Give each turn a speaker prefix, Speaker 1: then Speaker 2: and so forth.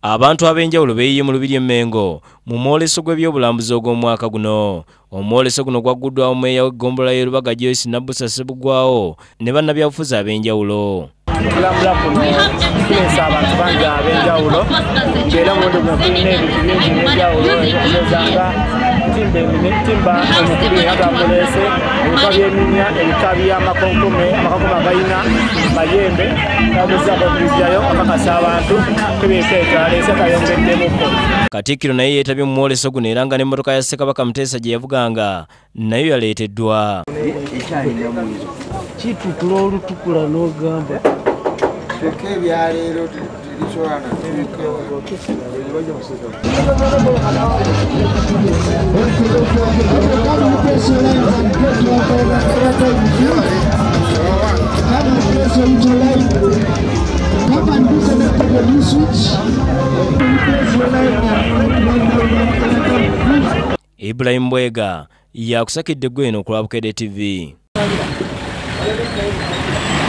Speaker 1: Abantu ab'enjawulo beeyiye mu Lubiri e Mengo mu mwoleso gw'ebyobulambuzi ogw'omwaka guno. Omwoleso guno gwaguddwawo mmeeya w'eggombolola y'e Lubaga Joyce Nabbusa Ssebugwawo ne bannabyabufuzi ab'enjawulo.
Speaker 2: Okulambula kuno kuleesa abantu bangi ab'enjawulo era muwendo guno tulina ebintu bingi eby'enjawulo ebyokugezanga timba omukulu era gamuleese ebika by'eminya ebika by'amakonkome agayina mayembe gagezaako okugizyayo akakasa abantu kebyekeetwaleese kayongeddemuko.
Speaker 1: Katikkiro naye yeetabye mu mwoleso guno era nga n'emmotoka ya Ssekabaka Muteesa gye yavuganga nayo yaleeteddwa.
Speaker 2: Kitukula olutukula n'ogamba
Speaker 3: ebyaleero
Speaker 1: Ibrahim Bwega yakusakidde Gweno ku Lwabukedde TV.